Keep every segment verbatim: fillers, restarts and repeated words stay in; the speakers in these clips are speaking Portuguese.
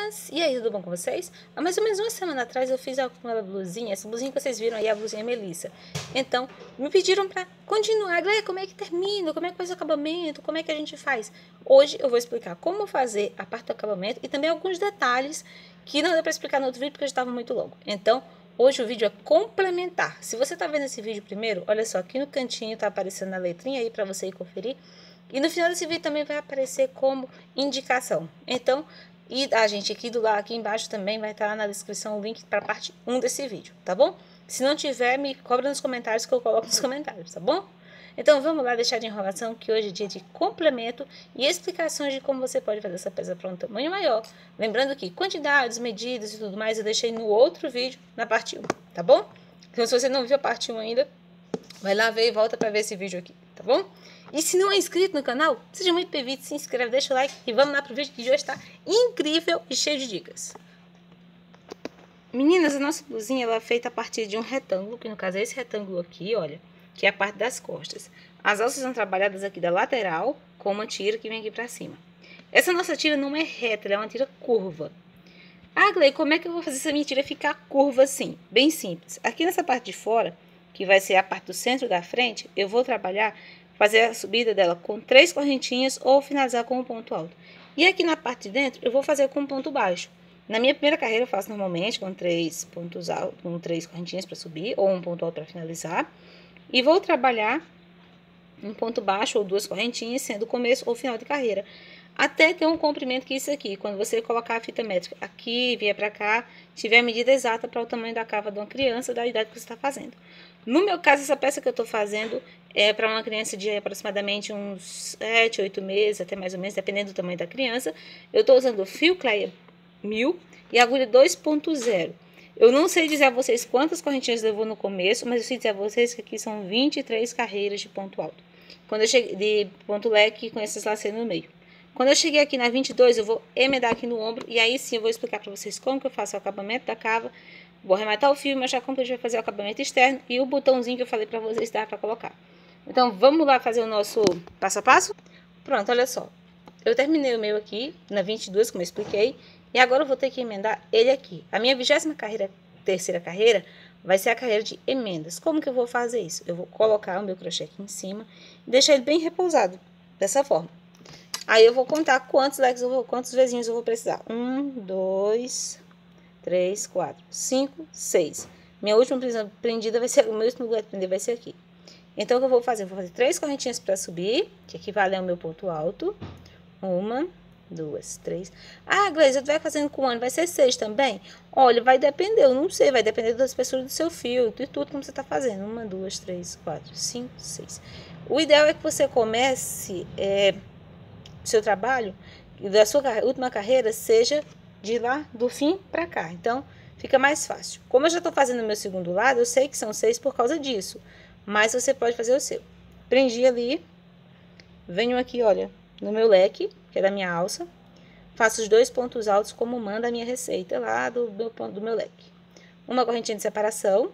Meninas, e aí, tudo bom com vocês? Há mais ou menos uma semana atrás eu fiz aquela blusinha, essa blusinha que vocês viram aí, a blusinha Melissa. Então, me pediram pra continuar. Glé, como é que termina? Como é que faz o acabamento? Como é que a gente faz? Hoje eu vou explicar como fazer a parte do acabamento e também alguns detalhes que não deu pra explicar no outro vídeo porque já estava muito longo. Então, hoje o vídeo é complementar. Se você tá vendo esse vídeo primeiro, olha só, aqui no cantinho tá aparecendo a letrinha aí pra você ir conferir. E no final desse vídeo também vai aparecer como indicação. Então, e a gente aqui do lado, aqui embaixo também vai estar na descrição o link para a parte um desse vídeo, tá bom? Se não tiver, me cobra nos comentários que eu coloco nos comentários, tá bom? Então vamos lá deixar de enrolação, que hoje é dia de complemento e explicações de como você pode fazer essa peça para um tamanho maior. Lembrando que quantidades, medidas e tudo mais eu deixei no outro vídeo, na parte um, tá bom? Então se você não viu a parte um ainda, vai lá ver e volta para ver esse vídeo aqui, tá bom? E se não é inscrito no canal, seja muito bem-vindo, se inscreve, deixa o like e vamos lá pro vídeo que hoje está incrível e cheio de dicas. Meninas, a nossa blusinha ela é feita a partir de um retângulo, que no caso é esse retângulo aqui, olha, que é a parte das costas. As alças são trabalhadas aqui da lateral com uma tira que vem aqui pra cima. Essa nossa tira não é reta, ela é uma tira curva. Ah, Glei, como é que eu vou fazer essa minha tira ficar curva assim? Bem simples. Aqui nessa parte de fora, que vai ser a parte do centro da frente, eu vou trabalhar, fazer a subida dela com três correntinhas ou finalizar com um ponto alto. E aqui na parte de dentro, eu vou fazer com um ponto baixo. Na minha primeira carreira, eu faço normalmente com três pontos altos, com três correntinhas para subir ou um ponto alto para finalizar. E vou trabalhar um ponto baixo ou duas correntinhas, sendo o começo ou final de carreira. Até ter um comprimento que isso aqui, quando você colocar a fita métrica aqui, vier para cá, tiver a medida exata para o tamanho da cava de uma criança, da idade que você está fazendo. No meu caso, essa peça que eu estou fazendo é para uma criança de aproximadamente uns sete, oito meses, até mais ou menos, dependendo do tamanho da criança. Eu estou usando fio Cleia mil e agulha dois ponto zero. Eu não sei dizer a vocês quantas correntinhas levou no começo, mas eu sei dizer a vocês que aqui são vinte e três carreiras de ponto alto. Quando eu cheguei de ponto leque com esses laceiros no meio. Quando eu cheguei aqui na vinte e dois, eu vou emendar aqui no ombro e aí sim eu vou explicar para vocês como que eu faço o acabamento da cava. Vou arrematar o fio e mostrar como que a gente vai fazer o acabamento externo e o botãozinho que eu falei para vocês dar para colocar. Então, vamos lá fazer o nosso passo a passo? Pronto, olha só. Eu terminei o meu aqui na vinte e dois, como eu expliquei, e agora eu vou ter que emendar ele aqui. A minha vigésima carreira, terceira carreira, vai ser a carreira de emendas. Como que eu vou fazer isso? Eu vou colocar o meu crochê aqui em cima e deixar ele bem repousado, dessa forma. Aí eu vou contar quantos leques eu vou, quantos vezinhos eu vou precisar. Um, dois, três, quatro, cinco, seis. Minha última prendida vai ser, o meu último lugar de prender vai ser aqui. Então, o que eu vou fazer? Eu vou fazer três correntinhas para subir, que equivale ao meu ponto alto. Uma, duas, três. Ah, Gleise, eu vai fazendo com um ano, vai ser seis também? Olha, vai depender, eu não sei, vai depender da espessura do seu fio, de tudo como você tá fazendo. Uma, duas, três, quatro, cinco, seis. O ideal é que você comece é, o seu trabalho, da sua última carreira, seja de lá do fim para cá. Então, fica mais fácil. Como eu já tô fazendo o meu segundo lado, eu sei que são seis por causa disso. Mas você pode fazer o seu. Prendi ali, venho aqui, olha, no meu leque, que é da minha alça, faço os dois pontos altos como manda a minha receita lá do meu, do meu leque. Uma correntinha de separação,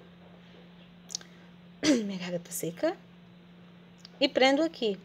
minha garganta seca, e prendo aqui.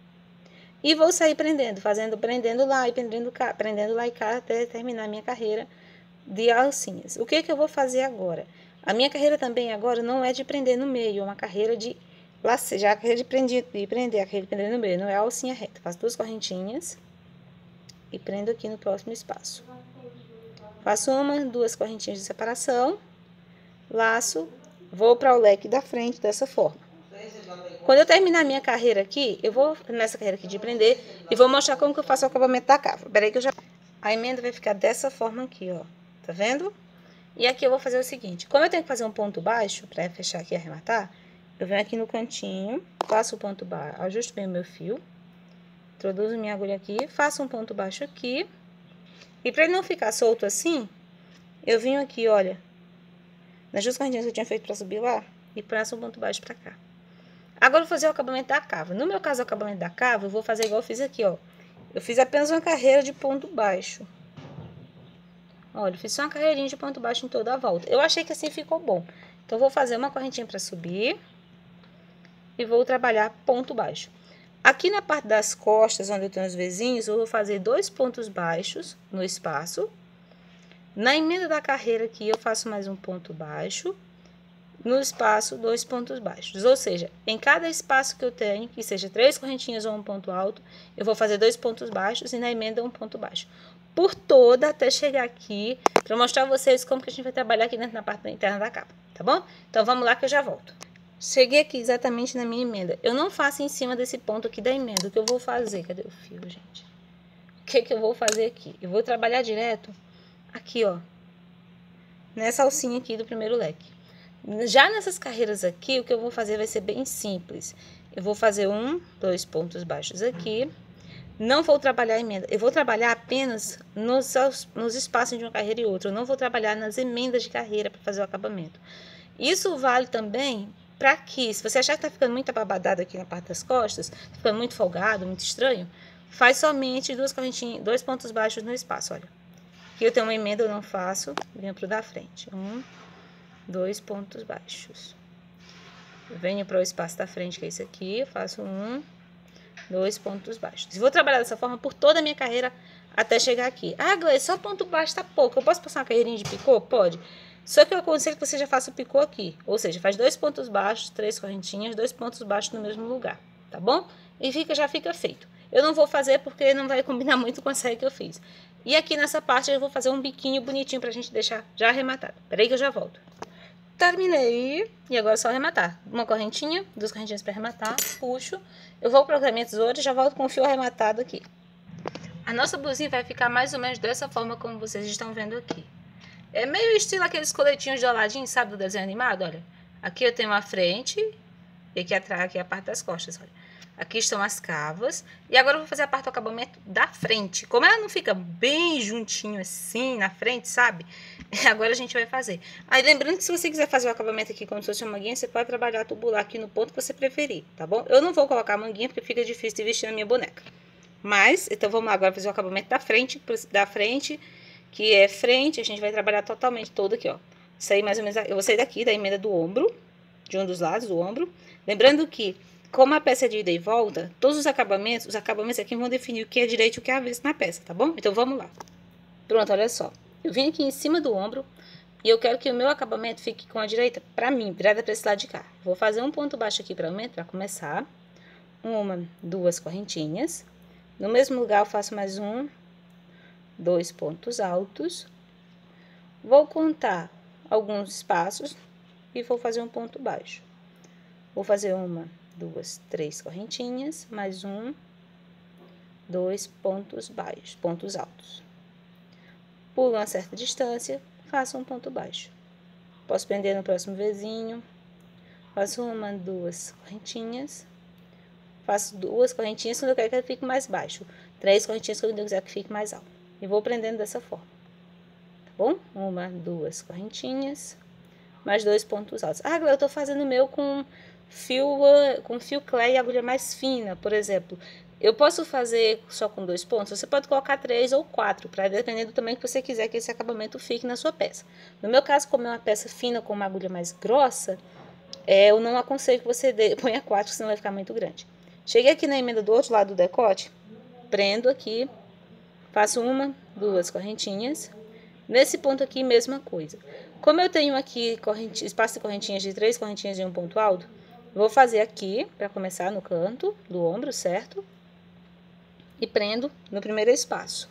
E vou sair prendendo, fazendo, prendendo lá e prendendo cá, prendendo lá e cá até terminar a minha carreira de alcinhas. O que que eu vou fazer agora? A minha carreira também agora não é de prender no meio, é uma carreira de laçar, já a carreira de prender, de prender, a carreira de prender no meio, não é a alcinha reta. Faço duas correntinhas e prendo aqui no próximo espaço. Faço uma, duas correntinhas de separação, laço, vou para o leque da frente dessa forma. Quando eu terminar a minha carreira aqui, eu vou nessa carreira aqui de prender e vou mostrar como que eu faço o acabamento da cava. Peraí que eu já... A emenda vai ficar dessa forma aqui, ó, tá vendo? E aqui eu vou fazer o seguinte, como eu tenho que fazer um ponto baixo, para fechar aqui e arrematar, eu venho aqui no cantinho, faço o ponto baixo, ajusto bem o meu fio, introduzo minha agulha aqui, faço um ponto baixo aqui, e para ele não ficar solto assim, eu venho aqui, olha, nas duas correntinhas que eu tinha feito para subir lá, e passo um ponto baixo para cá. Agora eu vou fazer o acabamento da cava. No meu caso, o acabamento da cava, eu vou fazer igual eu fiz aqui, ó. Eu fiz apenas uma carreira de ponto baixo. Olha, eu fiz só uma carreirinha de ponto baixo em toda a volta. Eu achei que assim ficou bom. Então, eu vou fazer uma correntinha para subir. E vou trabalhar ponto baixo. Aqui na parte das costas, onde eu tenho os vezinhos, eu vou fazer dois pontos baixos no espaço. Na emenda da carreira aqui, eu faço mais um ponto baixo. No espaço, dois pontos baixos. Ou seja, em cada espaço que eu tenho, que seja três correntinhas ou um ponto alto, eu vou fazer dois pontos baixos e na emenda um ponto baixo. Por toda, até chegar aqui, para mostrar a vocês como que a gente vai trabalhar aqui dentro na parte interna da capa, tá bom? Então, vamos lá que eu já volto. Cheguei aqui exatamente na minha emenda. Eu não faço em cima desse ponto aqui da emenda. O que eu vou fazer? Cadê o fio, gente? O que que eu vou fazer aqui? Eu vou trabalhar direto aqui, ó. Nessa alcinha aqui do primeiro leque. Já nessas carreiras aqui, o que eu vou fazer vai ser bem simples. Eu vou fazer um, dois pontos baixos aqui. Não vou trabalhar emenda. Eu vou trabalhar apenas nos, nos espaços de uma carreira e outra. Eu não vou trabalhar nas emendas de carreira para fazer o acabamento. Isso vale também para aqui. Se você achar que tá ficando muito ababadado aqui na parte das costas, ficando muito folgado, muito estranho, faz somente duas correntinhas, dois pontos baixos no espaço, olha. Aqui eu tenho uma emenda, eu não faço, venho pro da frente. Um, dois pontos baixos. Eu venho para o espaço da frente, que é esse aqui, eu faço um, dois pontos baixos. Vou trabalhar dessa forma por toda a minha carreira até chegar aqui. Ah, Gleice, só ponto baixo tá pouco. Eu posso passar uma carreirinha de picô? Pode. Só que eu aconselho que você já faça o picô aqui. Ou seja, faz dois pontos baixos, três correntinhas, dois pontos baixos no mesmo lugar, tá bom? E fica, já fica feito. Eu não vou fazer porque não vai combinar muito com a série que eu fiz. E aqui nessa parte eu vou fazer um biquinho bonitinho pra gente deixar já arrematado. Peraí que eu já volto. Terminei, e agora é só arrematar. Uma correntinha, duas correntinhas para arrematar, puxo. Eu vou para a minha tesoura e já volto com o fio arrematado aqui. A nossa blusinha vai ficar mais ou menos dessa forma como vocês estão vendo aqui. É meio estilo aqueles coletinhos de Aladim, sabe, do desenho animado, olha. Aqui eu tenho a frente e aqui atrás, aqui é a parte das costas, olha. Aqui estão as cavas. E agora eu vou fazer a parte do acabamento da frente. Como ela não fica bem juntinho assim na frente, sabe? Agora a gente vai fazer. Aí lembrando que se você quiser fazer o acabamento aqui como se fosse uma manguinha, você pode trabalhar tubular aqui no ponto que você preferir, tá bom? Eu não vou colocar a manguinha porque fica difícil de vestir na minha boneca. Mas, então vamos lá agora fazer o acabamento da frente, da frente, que é frente, a gente vai trabalhar totalmente todo aqui, ó. Sair mais ou menos, eu vou sair daqui da emenda do ombro, de um dos lados do ombro. Lembrando que, como a peça é de ida e volta, todos os acabamentos, os acabamentos aqui vão definir o que é direito e o que é avesso na peça, tá bom? Então vamos lá. Pronto, olha só. Eu vim aqui em cima do ombro e eu quero que o meu acabamento fique com a direita para mim, virada para esse lado de cá. Vou fazer um ponto baixo aqui para para começar. Uma, duas correntinhas. No mesmo lugar eu faço mais um, dois pontos altos. Vou contar alguns espaços e vou fazer um ponto baixo. Vou fazer uma, duas, três correntinhas, mais um, dois pontos baixos, pontos altos. Pulo uma certa distância, faço um ponto baixo. Posso prender no próximo vizinho. Faço uma, duas correntinhas. Faço duas correntinhas quando eu quero que ele fique mais baixo. Três correntinhas quando eu quiser que fique mais alto. E vou prendendo dessa forma. Tá bom? Uma, duas correntinhas. Mais dois pontos altos. Ah, eu tô fazendo o meu com fio, com fio clay e agulha mais fina, por exemplo. Eu posso fazer só com dois pontos? Você pode colocar três ou quatro, para depender do tamanho que você quiser que esse acabamento fique na sua peça. No meu caso, como é uma peça fina com uma agulha mais grossa, é, eu não aconselho que você dê, ponha quatro, senão vai ficar muito grande. Cheguei aqui na emenda do outro lado do decote, prendo aqui, faço uma, duas correntinhas. Nesse ponto aqui, mesma coisa. Como eu tenho aqui corrente, espaço de correntinhas de três correntinhas de um ponto alto, vou fazer aqui, para começar no canto do ombro, certo? E prendo no primeiro espaço.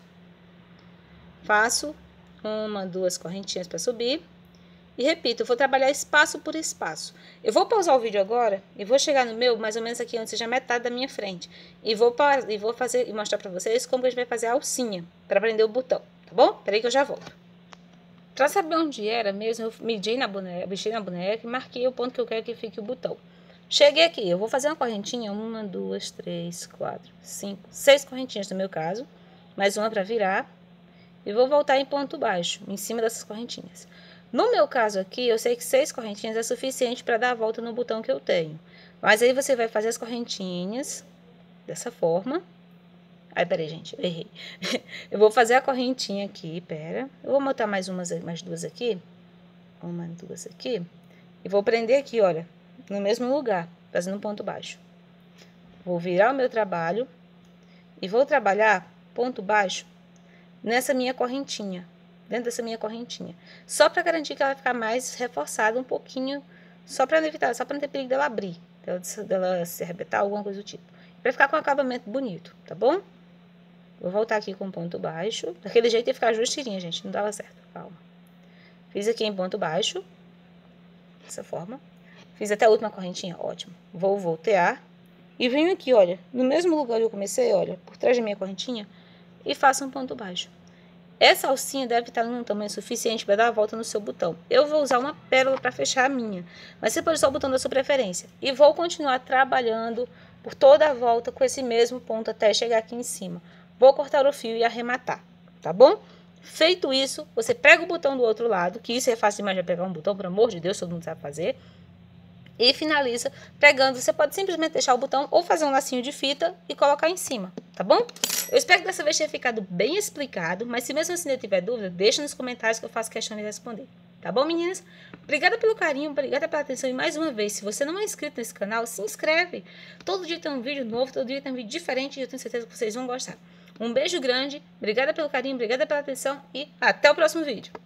Faço uma, duas correntinhas para subir. E repito, eu vou trabalhar espaço por espaço. Eu vou pausar o vídeo agora e vou chegar no meu, mais ou menos aqui, onde seja metade da minha frente. E vou, e vou fazer e mostrar para vocês como a gente vai fazer a alcinha, para prender o botão, tá bom? Peraí que eu já volto. Para saber onde era mesmo, eu medi na boneca, mexi na boneca e marquei o ponto que eu quero que fique o botão. Cheguei aqui, eu vou fazer uma correntinha, uma, duas, três, quatro, cinco, seis correntinhas no meu caso, mais uma para virar, e vou voltar em ponto baixo, em cima dessas correntinhas. No meu caso aqui, eu sei que seis correntinhas é suficiente para dar a volta no botão que eu tenho, mas aí você vai fazer as correntinhas dessa forma. Ai, peraí, gente, eu errei. Eu vou fazer a correntinha aqui, pera, eu vou botar mais umas, mais duas aqui, uma, duas aqui, e vou prender aqui, olha, no mesmo lugar, fazendo um ponto baixo. Vou virar o meu trabalho e vou trabalhar ponto baixo nessa minha correntinha, dentro dessa minha correntinha. Só para garantir que ela vai ficar mais reforçada um pouquinho, só para não evitar, só para não ter perigo dela abrir, dela, dela se arrebentar, alguma coisa do tipo. Para ficar com um acabamento bonito, tá bom? Vou voltar aqui com ponto baixo. Daquele jeito ia ficar justinha, gente, não dava certo, calma. Fiz aqui em ponto baixo, dessa forma. Fiz até a última correntinha, ótimo. Vou voltear e venho aqui, olha, no mesmo lugar que eu comecei, olha, por trás da minha correntinha, e faço um ponto baixo. Essa alcinha deve estar num tamanho suficiente para dar a volta no seu botão. Eu vou usar uma pérola para fechar a minha, mas você pode usar o botão da sua preferência. E vou continuar trabalhando por toda a volta com esse mesmo ponto até chegar aqui em cima. Vou cortar o fio e arrematar, tá bom? Feito isso, você prega o botão do outro lado, que isso é fácil demais de pegar um botão, pelo amor de Deus, todo mundo sabe fazer. E finaliza pregando. Você pode simplesmente deixar o botão ou fazer um lacinho de fita e colocar em cima, tá bom? Eu espero que dessa vez tenha ficado bem explicado, mas se mesmo assim eu tiver dúvida, deixa nos comentários que eu faço questão de responder. Tá bom, meninas? Obrigada pelo carinho, obrigada pela atenção e mais uma vez, se você não é inscrito nesse canal, se inscreve. Todo dia tem um vídeo novo, todo dia tem um vídeo diferente e eu tenho certeza que vocês vão gostar. Um beijo grande, obrigada pelo carinho, obrigada pela atenção e até o próximo vídeo.